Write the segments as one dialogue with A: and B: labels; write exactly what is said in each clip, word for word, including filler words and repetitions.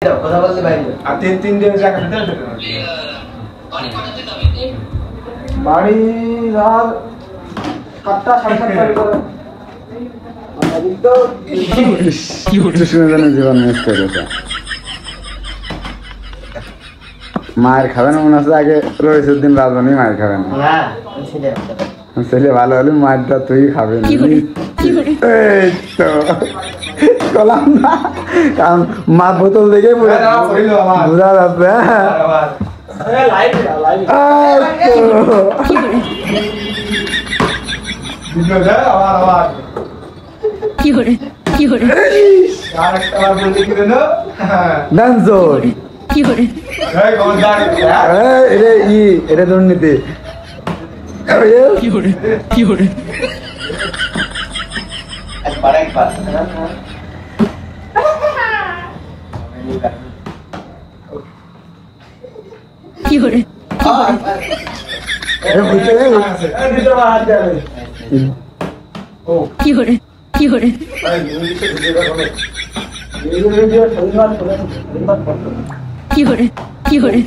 A: কথা বলতে বাইরে আর তিন তিন দিন জায়গা দিতে হবে বাড়ি রাত সাতটা সাড়ে সাতটা করে আমি তো
B: কি হচ্ছে শুনে জানেন জীবন মিস করেছে মায়ের খাবেন মনে হচ্ছে আগে রয়েছের দিন রাজধানী মায়ের খাবেন ছেলে ভালো হলে মায়েরটা তুই খাবেন এই তো কলাম না কারণ মা বোতল দেখে বোঝা যাচ্ছে
C: কি করে কি করে
B: ডান্সর
C: কি করে
B: এটা ই এটা দুর্নীতি
C: কি করে কি করে কি করে কি করে কি করে কি করে কি করে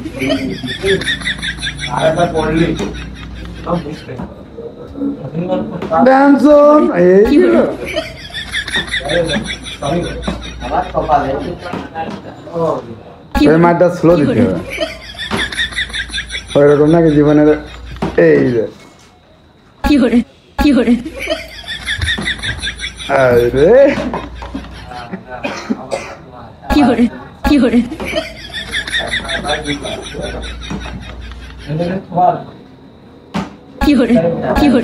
B: ডান্সর এই ওই মাঠটা স্লো দিতে হবে ওইরকম নাকি জীবনের এই যে
C: কি করে কি করে
B: আরে
C: কি করে কি করে কি করে কি করে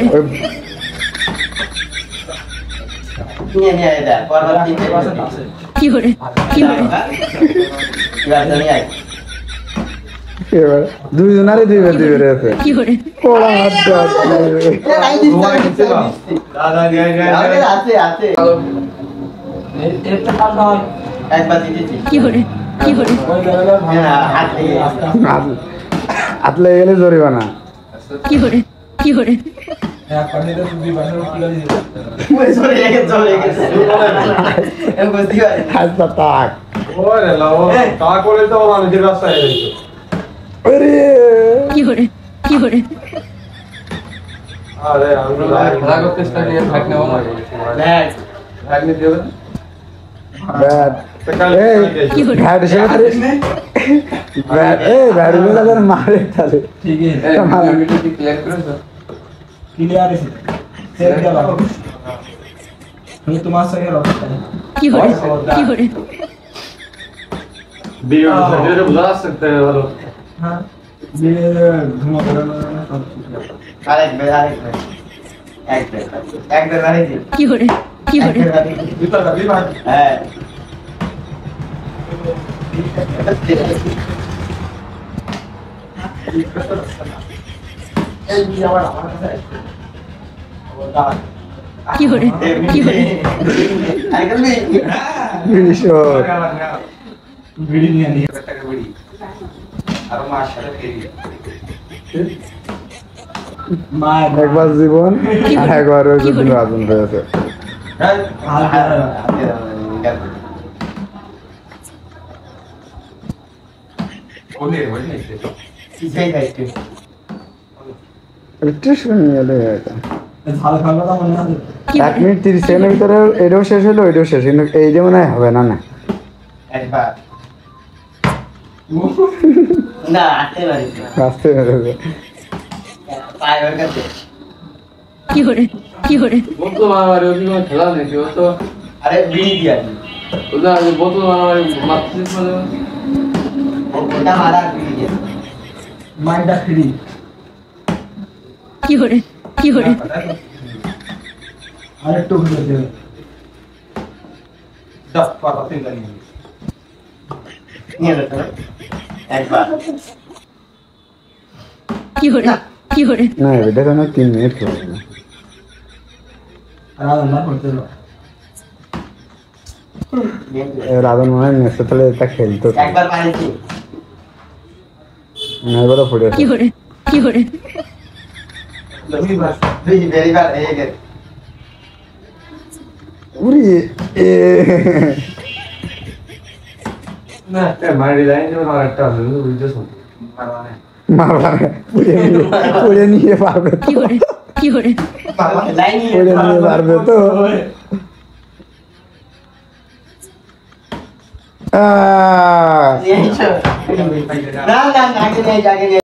A: নিয়ে নিয়ে আয় দা পরবর্তী তিনটে আছে
C: কি করে কি করে
A: রাজধানী আয়
B: এবার দুইজনারে দুই বের দুই বের আছে
C: কি করে
B: কোড়া হাতটা
A: দাদা নিয়ে নিয়ে আছে আছে এটা পাল্টা একবার দিতেছি
C: কি করে কি করে
A: হাত দিয়ে
B: হাত লেগে গেলে জরিমানা
C: কি করে কি করে
A: এক পানিতে দুই বাসন তুলে দিতে ওই সরে গেছে চলে গেছে এম বুঝতি ভাই
B: হাতটা তাক
D: ওরে লাও তা করে তো মানুষের রাস্তায় এসেছে
B: আরে
C: কি করে কি করে
D: আরে আমরা খেলা করতে স্টার্ট নিয়ে ভাগ নেওয়া না
A: ব্যাগ
D: ভাগ নিয়ে দেবেন
B: ব্যাট এই
C: কি করে
B: ব্যাট হিসেবে তাহলে ব্যাট এই ব্যাট গুলো আবার মারে তাহলে
D: ঠিক আছে এই ভিডিওটা কি ক্লিয়ার করেছো
A: ক্লিয়ার আছে সেভ গেল আমি তোমার সঙ্গে রক্ত
C: কি করে কি করে
D: वीडियो वीडियो बुला सकते हैं वालों
A: हां ये धुआं करना আরেক বে আরেক বে এক বে এক বে মারি দি
C: কি করে কি করে
D: इतना जल्दी बात
A: হ্যাঁ এই কি আমার আমার কাছে
C: কি করে কি করে
A: আইকাল বে
B: বিশর
A: ভিডিও নিয়ে নিয়ে টাকা ভিডিও আর মাশাআল্লাহ কেরি মা
B: একবার জীবন আর একবার ওই দিন রাজন হয়েছে
A: হ্যাঁ
D: ओने ओने
A: কি চাই খাইতে
B: স্টেশন গেলে এটা
A: ঝাল খাওয়া তো মনে আছে
B: এক মিনিট তিরিশ সেকেন্ডের ভিতরে এটাও শেষ হলো ওইটাও শেষ কিন্তু এই যে মনে হয় হবে না না
A: একবার না আতে পারি
B: রাস্তায় বেরোবে
A: পায় ওর কাছে
C: কি করে কি করে
D: बोतल मारामारी होती है खेला नहीं थी वो तो
A: আরে বিড়ি দিয়া
D: उधर बोतल मारामारी मारते थे
A: ওটা মারা বিড়ি দিয়া মাইন্ডটা ফ্রি
C: কি করে কি করে
A: আরেকটু ঘুরে দে দশ পাতা তিন জানি নিয়ে নে একবার
C: কি করে কি করে
B: না এটা তো না তিন মিনিট খেলবে না
A: রাধন না করতে দাও
B: রাজন মনে হয় নেক্সট তাহলে এটা খেলতো
A: একবার পাইছি
B: না এবারও ফুটে
C: কি করে কি করে
A: দুইবার দুই বেরিবার এই গে
B: উরি এ
A: না
D: মারি লাইন যেমন আরেকটা আছে বুঝতেছো
A: মারবা না
B: মারবা না, পুড়ে নিয়ে পুড়ে নিয়ে পারবে তো।
C: কি hore কি hore
A: মারবা না লাইন নিয়ে
B: পুড়ে নিয়ে পারবে তো। আহ
A: না না না আগে নিয়ে আগে নিয়ে